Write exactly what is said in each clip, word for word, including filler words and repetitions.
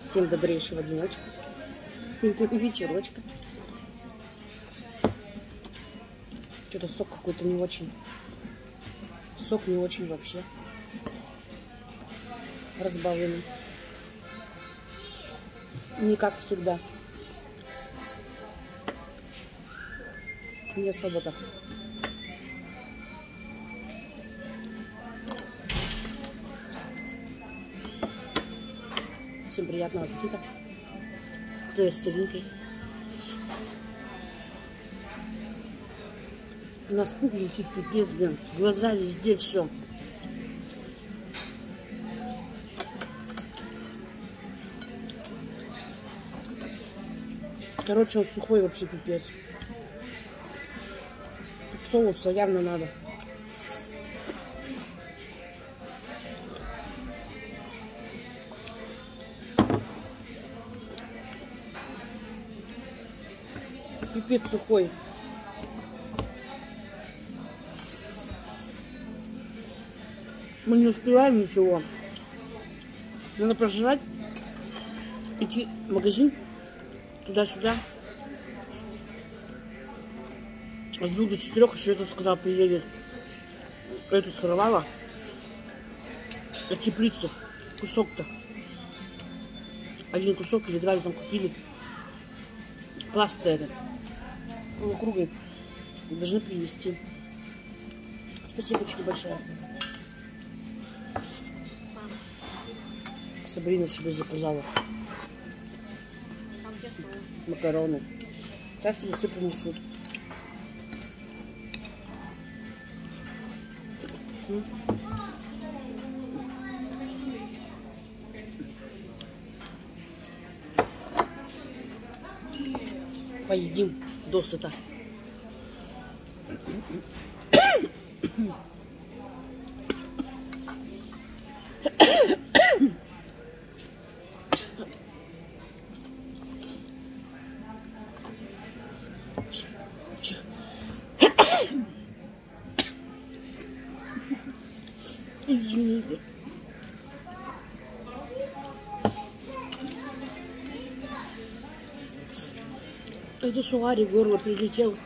Всем добрейшего денечка, вечерочка. Что-то сок какой-то не очень. Сок не очень вообще. Разбавленный. Не как всегда. Не особо так. Всем приятного аппетита. Кто есть сыренький. У нас пухленький пипец, блин. Глаза везде, все. Короче, он сухой вообще пипец. Тут соуса явно надо. Пипец сухой. Мы не успеваем ничего. Надо проживать, идти в магазин, туда-сюда. С двух до четырех еще этот сказал, приедет. Эту сорвала. От теплицы. Кусок-то. Один кусок или два там купили. Пласт этот. Полукруглый. Должны привезти. Спасибочки большое. Сабрина себе заказала макароны. Сейчас тебе все принесут. Поедим досыта. Извините. Это сухарик, горло прилетел.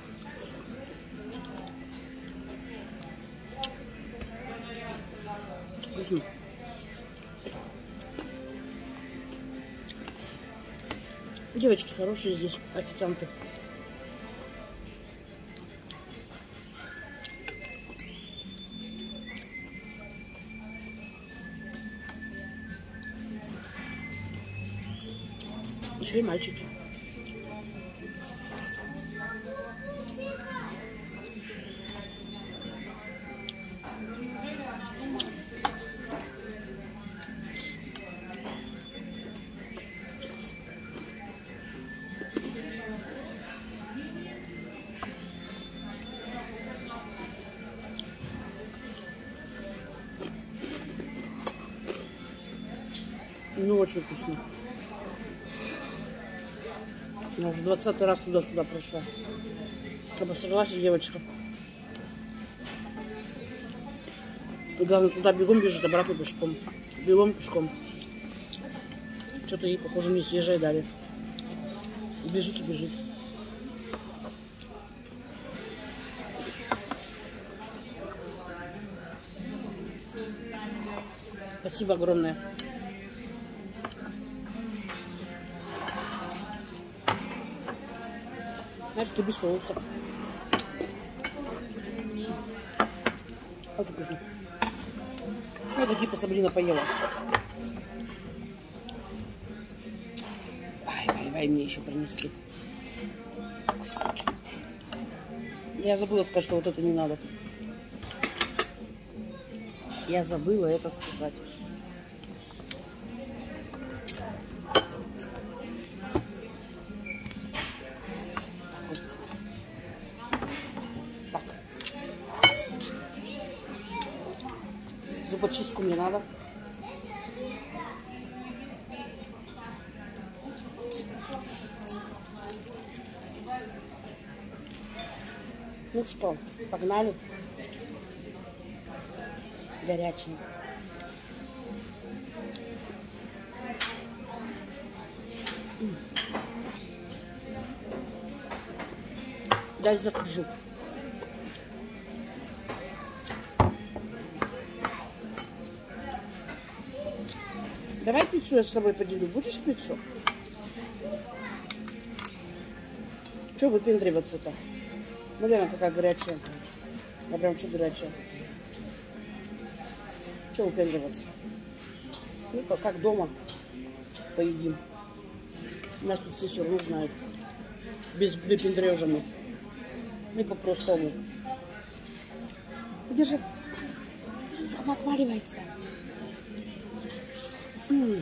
Вкусно. Девочки хорошие здесь, официанты. Еще и мальчики. Ну, очень вкусно. Я уже двадцатый раз туда-сюда прошла. Обосралась девочка. И главное, туда бегом бежит, обратно пешком. Бегом пешком. Что-то ей, похоже, не свежее дали. Бежит и бежит. Спасибо огромное. Знаешь, что без соуса. Вот вкусно. Ну, это типа Сабрина поела. Ай, вай, вай, мне еще принесли. Господи. Я забыла сказать, что вот это не надо. Я забыла это сказать. Зубочистку мне надо. Ну что, погнали. Горячий. Дай закажу. Давай пиццу я с тобой поделю. Будешь пиццу? Чего выпендриваться-то? Наверное, какая горячая. Я прям что горячая. Чего выпендриваться? Ну, как дома поедим. У нас тут все все равно знают. Без выпендрежами. И по-простому. Держи. Она отваливается. М-м.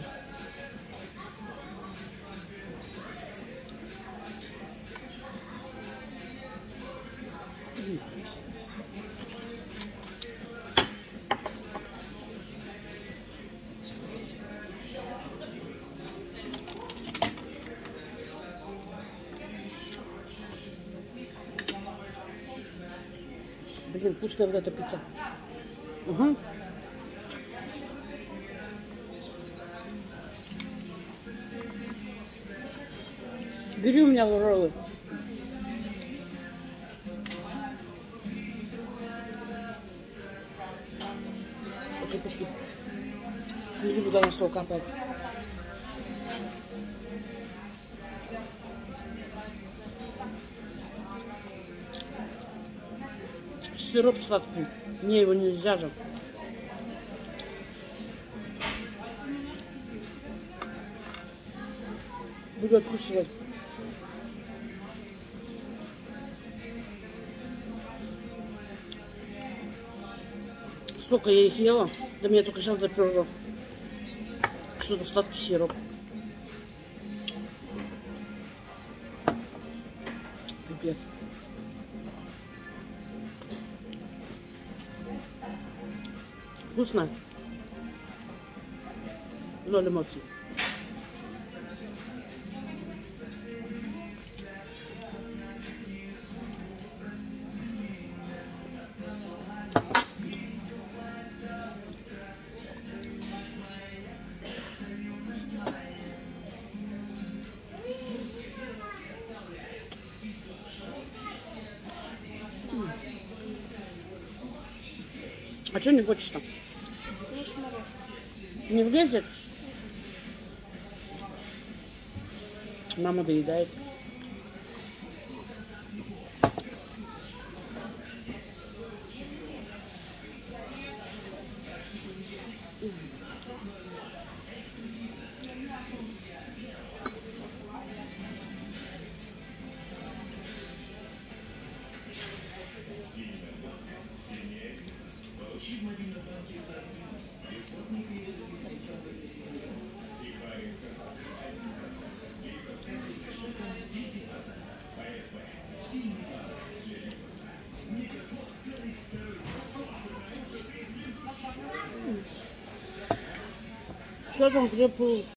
Блин, вкусная вот эта пицца. Угу. Бери у меня роллы. Очень вкусно. Не люблю, когда на стол капает. Сироп сладкий. Мне его нельзя же. Буду откусывать. Столько я их ела. Да меня только сейчас доперло. Что-то сладкий сироп. Пипец. Вкусно. Ноль эмоций. А что не хочешь-то? Не влезет? Мама доедает. Что там, где был?